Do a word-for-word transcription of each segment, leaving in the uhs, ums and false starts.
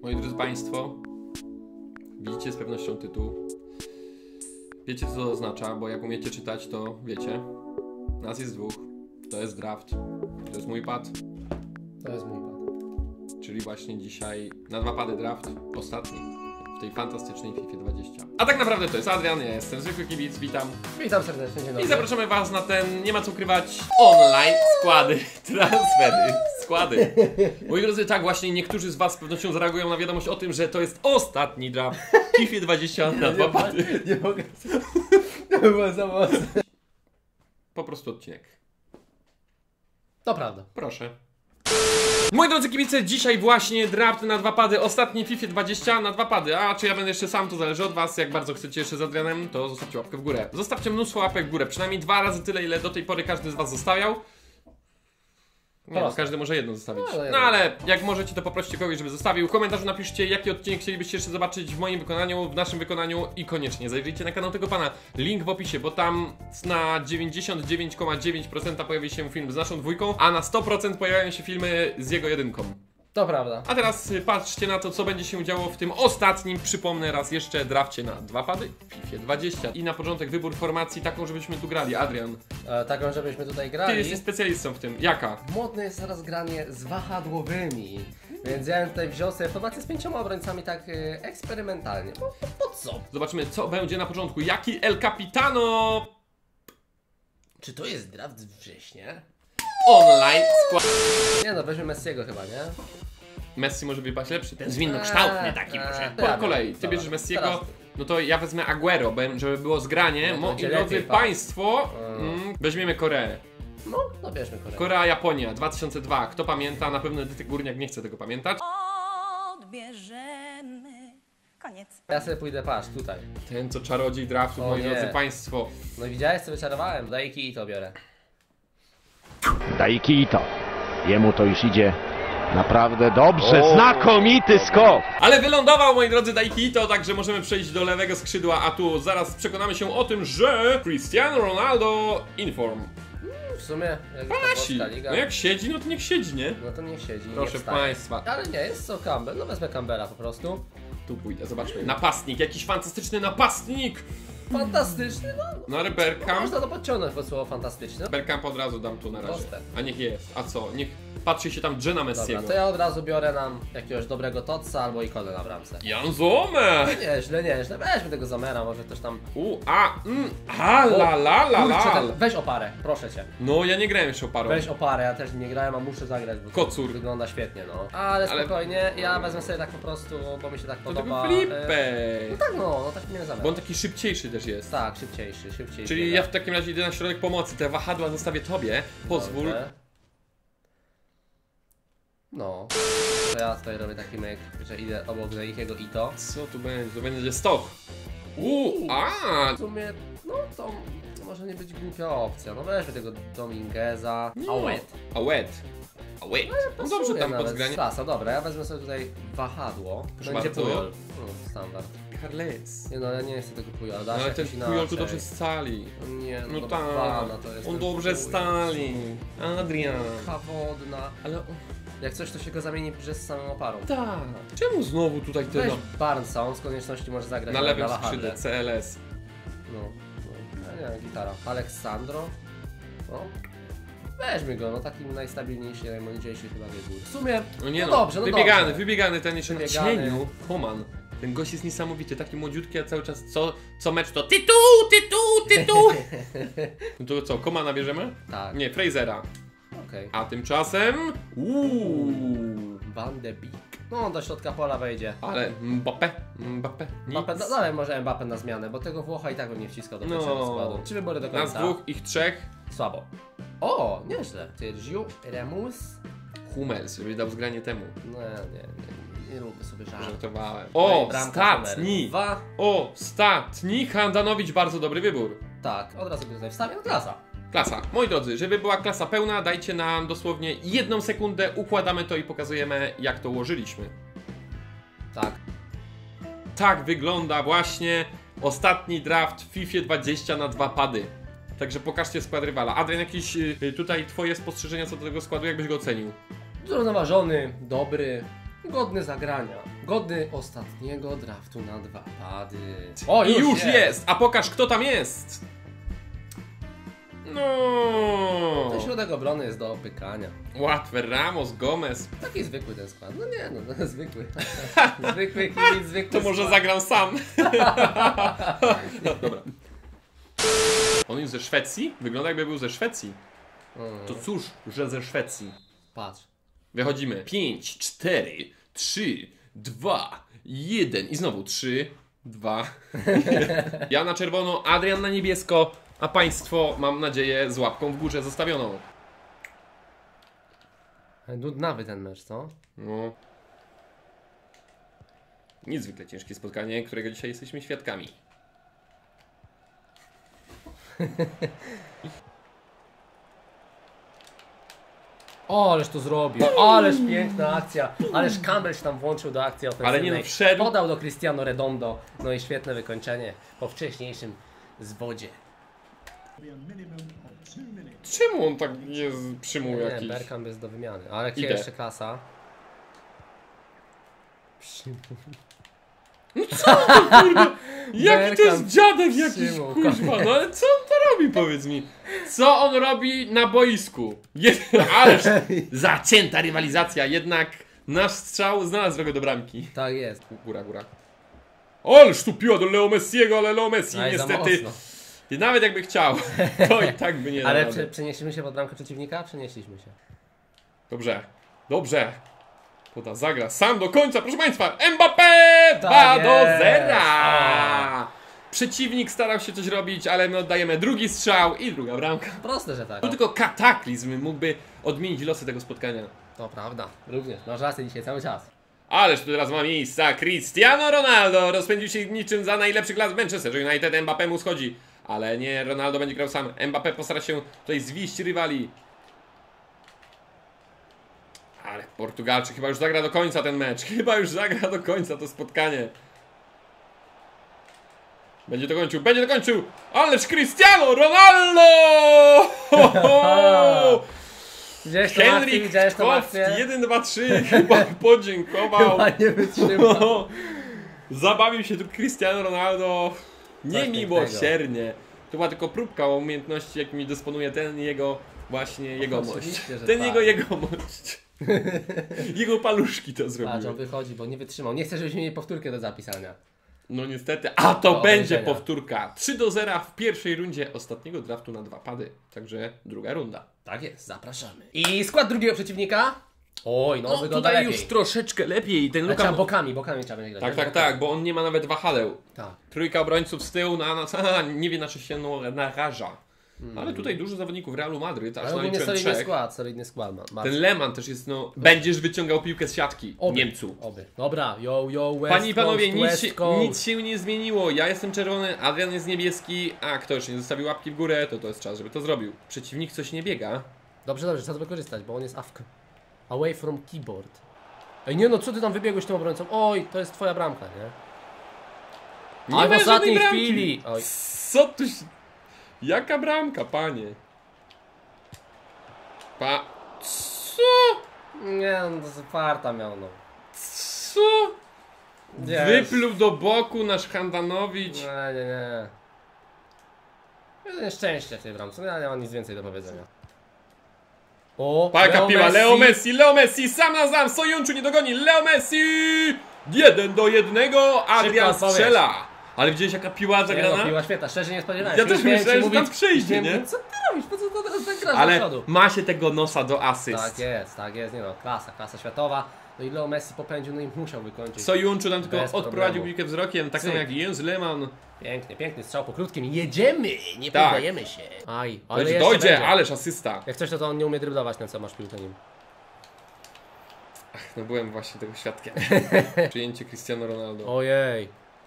Moi drodzy Państwo, widzicie z pewnością tytuł. Wiecie, co to oznacza, bo jak umiecie czytać, to wiecie. Nas jest dwóch. To jest draft. To jest mój pad. To jest mój pad. Czyli właśnie dzisiaj na dwa pady draft. Ostatni. W tej fantastycznej FIFA dwadzieścia. A tak naprawdę to jest Adrian, ja jestem zwykły kibic, witam. Witam serdecznie, dzień dobry. I zapraszamy Was na ten, nie ma co ukrywać, online składy, transfery, składy. Moi drodzy, tak właśnie niektórzy z Was z pewnością zareagują na wiadomość o tym, że to jest ostatni draft w FIFA dwadzieścia na dwa pady. Nie mogę. To było za mocne. Po prostu odcinek. To prawda. Proszę. Moi drodzy kibice, dzisiaj właśnie draft na dwa pady, ostatni FIFA dwadzieścia na dwa pady. A czy ja będę jeszcze sam, to zależy od Was. Jak bardzo chcecie jeszcze z Adrianem, to zostawcie łapkę w górę. Zostawcie mnóstwo łapek w górę, przynajmniej dwa razy tyle, ile do tej pory każdy z Was zostawiał. Nie, no, każdy może jedno zostawić. No, no ale jak możecie, to poproście kogoś, żeby zostawił. W komentarzu napiszcie, jaki odcinek chcielibyście jeszcze zobaczyć w moim wykonaniu, w naszym wykonaniu i koniecznie zajrzyjcie na kanał tego pana. Link w opisie, bo tam na dziewięćdziesiąt dziewięć przecinek dziewięć procent pojawi się film z naszą dwójką, a na sto procent pojawiają się filmy z jego jedynką. To prawda. A teraz y, patrzcie na to, co będzie się działo w tym ostatnim, przypomnę raz jeszcze, drafcie na dwa pady w FIFA dwadzieścia. I na początek wybór formacji taką, żebyśmy tu grali. Adrian, E, taką, żebyśmy tutaj grali. ty jesteś specjalistą w tym. Jaka? Modne jest teraz granie z wahadłowymi. Więc ja bym tutaj wziął sobie formację z pięcioma obrońcami tak e, eksperymentalnie. Po, po, po co? Zobaczymy, co będzie na początku. Jaki El Capitano Czy to jest draft września? online skład. Nie no, weźmy Messiego chyba, nie? Messi może wypaść lepszy, ten zwinnokształtny taki Eee, może. to Po ja kolei, wiem. ty Dobra, bierzesz Messiego, teraz no to ja wezmę Aguero, be- żeby było zgranie. No to Moi będzie drodzy lepiej, pa. Państwo, mm, weźmiemy Koreę. No, no bierzmy Koreę. Korea, Japonia, dwa tysiące dwa. Kto pamięta? Na pewno Edyty Górniak nie chce tego pamiętać. Odbierzemy. Koniec. Ja sobie pójdę, patrz, tutaj. Ten, co czarodziej draftu, O moi nie. drodzy Państwo. No widziałeś, co wyczarowałem? Dajki i to biorę. Daiki Ito. Jemu to już idzie naprawdę dobrze. Znakomity skok. Ale wylądował, moi drodzy, Daikito, także możemy przejść do lewego skrzydła, a tu zaraz przekonamy się o tym, że Cristiano Ronaldo inform. W sumie, jak już ta Pasi. polska liga, No jak siedzi, no to niech siedzi, nie? no to niech siedzi. Proszę niech wstaje. Państwa. Ale nie, jest co Campbell, no wezmę Campbella po prostu. Tu pójdę, zobaczmy. Napastnik, jakiś fantastyczny napastnik! Fantastyczny, no. No ale Bergkamp. Można to podciągnąć pod słowo fantastyczne. Bergkamp od razu dam tu na razie. Proste. A niech jest. A co? Niech patrzy się tam Jenna Dobra, Messiego. to ja od razu biorę nam jakiegoś dobrego Totsa albo ikonę na bramce. Jan Zomer! Nieźle, nieźle, weźmy tego Zomera, może ktoś tam... U, a, mm, a, la, la, la, Kurczę, la. ten... weź oparę, proszę cię. No ja nie grałem jeszcze oparą. Weź oparę, ja też nie grałem, a muszę zagrać, bo to Kocur. wygląda świetnie, no. Ale Ale- spokojnie, ja wezmę sobie tak po prostu, bo mi się tak Do podoba. tego Flippę. e, No tak, no, no tak nie Zamer. Bo on taki szybciejszy też jest. Tak, szybciejszy, szybciejszy. Czyli ja w takim razie idę na środek pomocy, te wahadła zostawię tobie. Pozwól. Dobrze. No. To ja tutaj robię taki myk, że idę obok Zaichiego i to. Co tu będzie? To będzie stok. Uuu, a, W sumie, no to może nie być głupia opcja. No weźmy tego Domingueza. No. Awet. a wet. A wet. No dobrze tam pod zgranie. Klasa, dobra, ja wezmę sobie tutaj wahadło. Proszę Będzie bardzo. Pujol. No, standard. Carles. Nie no, ja nie chcę tego Pujola, da No, się ale ten jakoś Pujol tu inaczej. dobrze stali. No nie, no, No do tak, pana to jest on ten dobrze Pujol. stali. Adrian. Kawka wodna. Ale Jak coś, to się go zamieni że z samą oparą. tak. Czemu znowu tutaj Weź tyle? Barnesa, on z konieczności może zagrać Na lewym wahadle. skrzydle, C L S. No, no, ja nie wiem, gitara. Aleksandro. No. Weźmy go, no taki najstabilniejszy, najmądrzejszy chyba wybór. W sumie, No nie no, no, dobrze, no wybiegany, dobrze. wybiegany ten jeszcze na Wybiegany. cieniu. Koman. Ten gość jest niesamowity, taki młodziutki, a cały czas co, co mecz to tytuł, tytuł, tytuł. No to co, Komana bierzemy? Tak, Nie, Frasera. okej. A tymczasem... Uuu. Van de Beek. No on do środka pola wejdzie. Ale Mbappé, Mbappé, Mbappé, nic. no, dalej może Mbappé na zmianę, bo tego Włocha i tak bym nie wciskał do No. pierwszego składu. Trzy wybory do końca. Nas dwóch, ich trzech. Słabo. O, nieźle. Ty, Giu, Remus. Hummels, żeby dał zgranie temu. No nie, nie, nie, nie róbmy sobie żartu. Żartowałem. No O, i bramka ostatni! numer Dwa. Ostatni! Handanowicz, bardzo dobry wybór. Tak, od razu go tutaj wstawię, no klasa. Klasa. Moi drodzy, żeby była klasa pełna, dajcie nam dosłownie jedną sekundę, układamy to i pokazujemy, jak to ułożyliśmy. Tak. Tak wygląda właśnie ostatni draft w FIFA dwadzieścia na dwa pady. Także pokażcie skład rywala. Adrian, jakieś y, tutaj twoje spostrzeżenia co do tego składu, jak byś go ocenił? Zrównoważony, dobry, Godny zagrania. Godny ostatniego draftu na dwa pady. O, i już jest. jest! A pokaż, kto tam jest! No. Ten środek obrony jest do opykania. Łatwe, Ramos, Gomez. Taki zwykły ten skład. No nie, no, no zwykły. zwykły kibic, zwykły To może skład. zagram sam. No, dobra. On jest ze Szwecji? Wygląda jakby był ze Szwecji. Mm. To cóż, że ze Szwecji. Patrz. Wychodzimy. pięć, cztery, trzy, dwa, jeden. I znowu trzy, dwa. Ja na czerwono, Adrian na niebiesko, a państwo, mam nadzieję, z łapką w górze zostawioną. Nudnawy ten mecz, co? No. Niezwykle ciężkie spotkanie, którego dzisiaj jesteśmy świadkami. O, ależ to zrobił. Ależ piękna akcja. Ależ Campbell się tam włączył do akcji ofensywnej. Ale nie no, wszedł. Podał do Cristiano Redondo. No i świetne wykończenie po wcześniejszym zwodzie. Czemu on tak jest przymuł Nie, jakiś? Bergkamp jest do wymiany. Ale Idę. jeszcze klasa. Jaki to jest Bergkamp dziadek jakiś, przymuł. kuźwa, no ale co on to robi, powiedz mi? Co on robi na boisku? Jed... Ależ zacięta rywalizacja, jednak nasz strzał znalazł drogę do bramki. Tak jest. Góra, góra. Ależ tu piła do Leo Messiego, ale Leo Messi Aj, za niestety, mocno. i nawet jakby chciał, to i tak by nie Ale dał prze, rady. przenieśliśmy się pod bramkę przeciwnika? Przenieśliśmy się. Dobrze, dobrze. Poda zagra sam do końca, proszę państwa. Mbappé! dwa Tak do jest. zera! Przeciwnik starał się coś robić, ale my oddajemy drugi strzał i druga bramka. Proste, że tak. Tu tylko kataklizm mógłby odmienić losy tego spotkania. To prawda. Również. Masz rację dzisiaj cały czas. Ależ tu teraz ma miejsca Cristiano Ronaldo. Rozpędził się niczym za najlepszych lat w Manchester United. Mbappé mu schodzi. Ale nie, Ronaldo będzie grał sam. Mbappé postara się tutaj zwieść rywali. Ale Portugalczyk chyba już zagra do końca ten mecz. Chyba już zagra do końca to spotkanie. Będzie to kończył, będzie to kończył. Ależ Cristiano Ronaldo! Ho, ho! Widziałeś to akcję? Henryk Widziałeś to Kowski, akcję? jeden, dwa, trzy, chyba podziękował. Chyba nie wytrzymał. Zabawił się tu Cristiano Ronaldo niemiłosiernie. To była tylko próbka o umiejętności, jakimi dysponuje ten jego właśnie jegomość. oczywiście, że Ten tak. jego jegomość. Jego paluszki to Patrz, on zrobiły. wychodzi, bo nie wytrzymał. Nie chcę, żebyśmy mieli powtórkę do zapisania. No niestety, a to Do będzie obejrzenia. powtórka. trzy do zera w pierwszej rundzie ostatniego draftu na dwa pady. Także druga runda. Tak jest, zapraszamy. I skład drugiego przeciwnika? Oj, no, No wygląda tutaj lepiej. już troszeczkę lepiej. Ten Ale Luka... trzeba bokami, bokami trzeba będzie grać. Tak, nie? tak, Bokami. tak, bo on nie ma nawet wahadeł. Tak. Trójka obrońców z tyłu na nas, a, nie wie na czy się no, naraża. Ale tutaj dużo zawodników Realu Madryt, aż Ale ogólnie naliczyłem solidny trzech. skład, solidny skład ma. ma. Ten Lehmann też jest, no, będziesz wyciągał piłkę z siatki, Oby, Niemcu. Oby. Dobra, yo, yo, West Panie i panowie, Coast, nic West się, Coast. nic się nie zmieniło. Ja jestem czerwony, Adrian jest niebieski, a kto jeszcze nie zostawił łapki w górę, to to jest czas, żeby to zrobił. Przeciwnik coś nie biega. Dobrze, dobrze, trzeba to wykorzystać, bo on jest awk. Away from keyboard. Ej, nie no, co ty tam wybiegłeś tym obrońcą? Oj, to jest twoja bramka, nie? Nie A w ma żadnej ostatniej bramki. chwili. Oj. Co tu się... Jaka bramka, panie? Pa... Co? Nie, no to jest farta miał, no. Co? Yes. Wypluł do boku nasz Handanowicz. Nie, nie, nie. Jeden szczęście w tej bramce, ja nie mam nic więcej do powiedzenia. O, Paka Leo piła, Leo Messi, Leo Messi, sam na sam, Sojunczu nie dogoni, Leo Messi! Jeden do jednego, Adrian odpowiedź. strzela. Ale widziałeś jaka piła Nie, no, zagrana? piła świetna, szczerze nie spodziewałem Ja się. też Już miałem myślałem, ci że tam mówić, przejdzie, miałem nie? mówić, co ty robisz? Po co to teraz tak grasz do Ale przodu? ma się tego nosa do asyst. Tak jest, tak jest, nie no, klasa, klasa światowa. No i Leo Messi popędził, no i musiał wykończyć. Sojunczu tam tylko Bez odprowadził problemu. piłkę wzrokiem, tak samo Cyk. jak Jens Lehmann. Pięknie, piękny strzał po krótkim. Jedziemy, nie Tak. poddajemy się. Aj, ale Dojdzie, jeszcze dojdzie będzie. ależ asysta. Jak coś, to, to on nie umie dryblować, na co masz piłkę nim. No byłem właśnie tego świadkiem. Przyjęcie Cristiano Ronaldo. Ojej.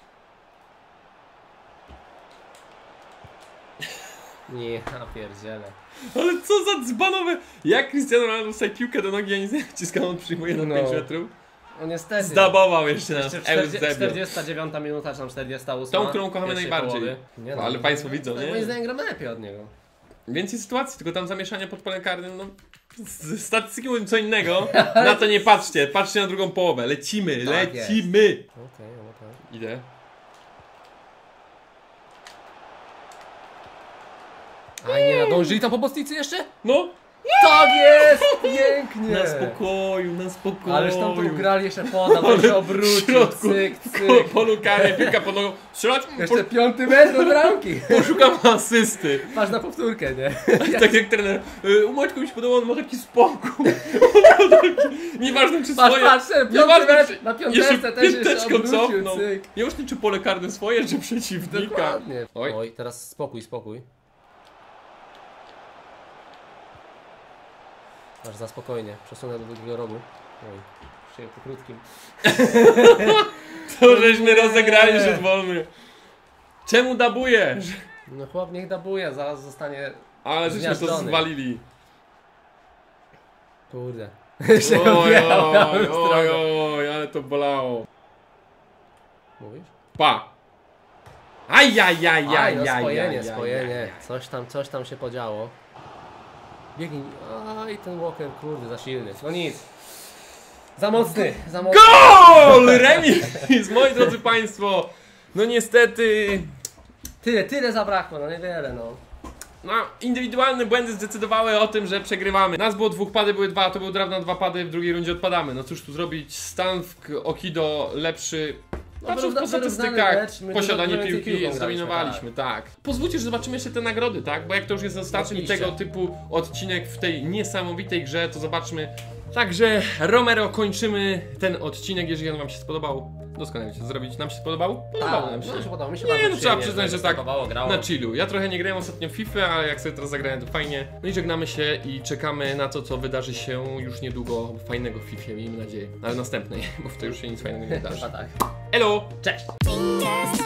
Nie, ja pierdzielę. Ale co za dzbanowe! Jak Cristiano Ronaldo sobie piłkę do nogi, a nic nie wciskam, on przyjmuje na No. pięć metrów. No niestety. Zdabował jeszcze nas Jeszcze czterdzieści- Eusebio. czterdziesta dziewiąta minuta, czy tam czterdziesta ósma. Tą, którą kochamy pierwszej najbardziej. połowy. Nie No, ale państwo widzą, nie? Moim zdaniem gramy lepiej od niego. Więcej sytuacji, tylko tam zamieszanie pod polem karnym, no Z statystyki mówią co innego. Na to nie patrzcie, patrzcie na drugą połowę. Lecimy, Tak lecimy. Okej, okej. Idę. A nie nadążyli tam pomocnicy jeszcze? No, Tak jest! Pięknie! na spokoju, na spokoju. Ależ tam to ugrali jeszcze podał, on się obrócił, W środku, cyk, po, cyk. polu karnej, piłka pod nogą. Strzelać, Jeszcze piąty metr do bramki. po, poszukam asysty. Patrz na powtórkę, nie? Tak jak trener, y, u Maćka mi się podobał, on ma taki spokój. Nieważne czy Patrz, swoje. patrz, piąty Nieważne, metr, czy- na jeszcze piąteczce też jeszcze pięteczką obrócił, cofnął. cyk. Nieważne czy pole karne swoje, czy przeciwnika. Dokładnie. Oj. Oj, teraz spokój, spokój. Masz za spokojnie, przesunę do drugiego rogu. Oj, przyjął po krótkim. To żeśmy Nie. rozegrali rzut wolny. Czemu dabujesz? No chłop niech dabuje, zaraz zostanie... Ale żeśmy to Zmiażdżony. zwalili. Kurde. Oj, oj, oj, oj, ale to bolało. Mówisz? Pa! Ajajajajajaj. Aj, no spojenie, spojenie. Coś tam, coś tam się podziało. Biegnij. Aj, ten Walker, kurde, za silny. No nic. Za mocny, za mocny. Gol! Remis! Moi drodzy państwo, no niestety, Tyle, tyle zabrakło, no niewiele, no. no indywidualne błędy zdecydowały o tym, że przegrywamy. Nas było dwóch, pady były dwa, to był draft na dwa pady, w drugiej rundzie odpadamy. No cóż tu zrobić, stan w Okido lepszy. No, Patrząc po wyrówna- statystykach, wyrównany mecz, my posiadanie dużo więcej piłki, piłką zdominowaliśmy, tak. Pozwólcie, że zobaczymy jeszcze te nagrody, tak? Bo jak to już jest ostatni Oczywiście. tego typu odcinek w tej niesamowitej grze, to zobaczmy. Także Romero, kończymy ten odcinek, jeżeli on wam się spodobał. Doskonale wiecie co zrobić. Nam się spodobał? Podobało nam się. No się podobało, mi się Nie, bardzo no trzeba przyjemnie, przyznać, że tak występowało, grało. na chillu. Ja trochę nie grałem ostatnio w FIFA, ale jak sobie teraz zagrałem, to fajnie. No i żegnamy się i czekamy na to, co wydarzy się już niedługo fajnego w FIFA, miejmy nadzieję. Ale następnej, bo w tej już się nic fajnego nie wydarzy. Chyba tak. Elo! Cześć! Fingers